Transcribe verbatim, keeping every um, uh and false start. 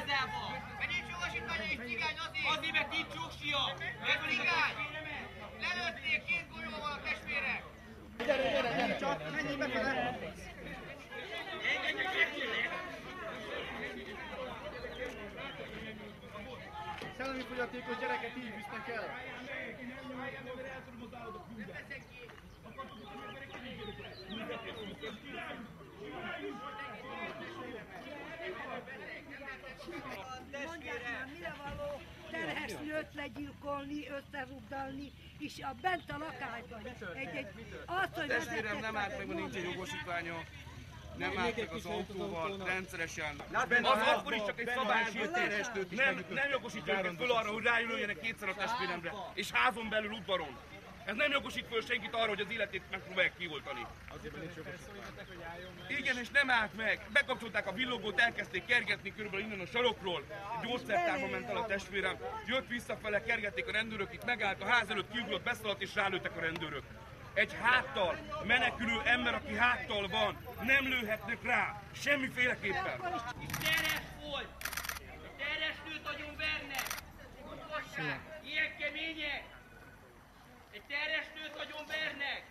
igazából. Mert nincs jogosítványa és cigány azért. Azért, mert nincs jogsia. Ez cigány. Lelőtték két golyóval a testvérek. Gyere, gyere, gyere csak, menjél befele! Szellemi fogyatékos gyereket így visznek el! Mondják már, mire való terhes nőt legyilkolni, összerugdalni, és a bent a lakásban is. Egy-egy azt, hogy testvérem nem állt meg, mert nincs egy jogosítványa. Nem állt meg az autóval, rendszeresen. Az akkor is csak egy szabálysértés. Nem, nem jogosítja őket föl arra, hogy ráülöljenek kétszer a testvéremre, és házon belül udvaron. Ez nem jogosít föl senkit arra, hogy az életét megpróbálják kioltani. Igen, és nem állt meg. Bekapcsolták a villogót, elkezdték kergetni körülbelül innen a sarokról. A gyógyszertárba ment el a testvérem. Jött visszafele, kergették a rendőrök, itt megállt a ház előtt, kiugrott, beszaladt és rálőttek a rendőrök. Egy háttal menekülő ember, aki háttal van, nem lőhetnek rá, semmiféleképpen. Teres volt! Teres nőt agyon vernek! Utolság! Ilyen kemények! Egy terhes nőt agyon vernek!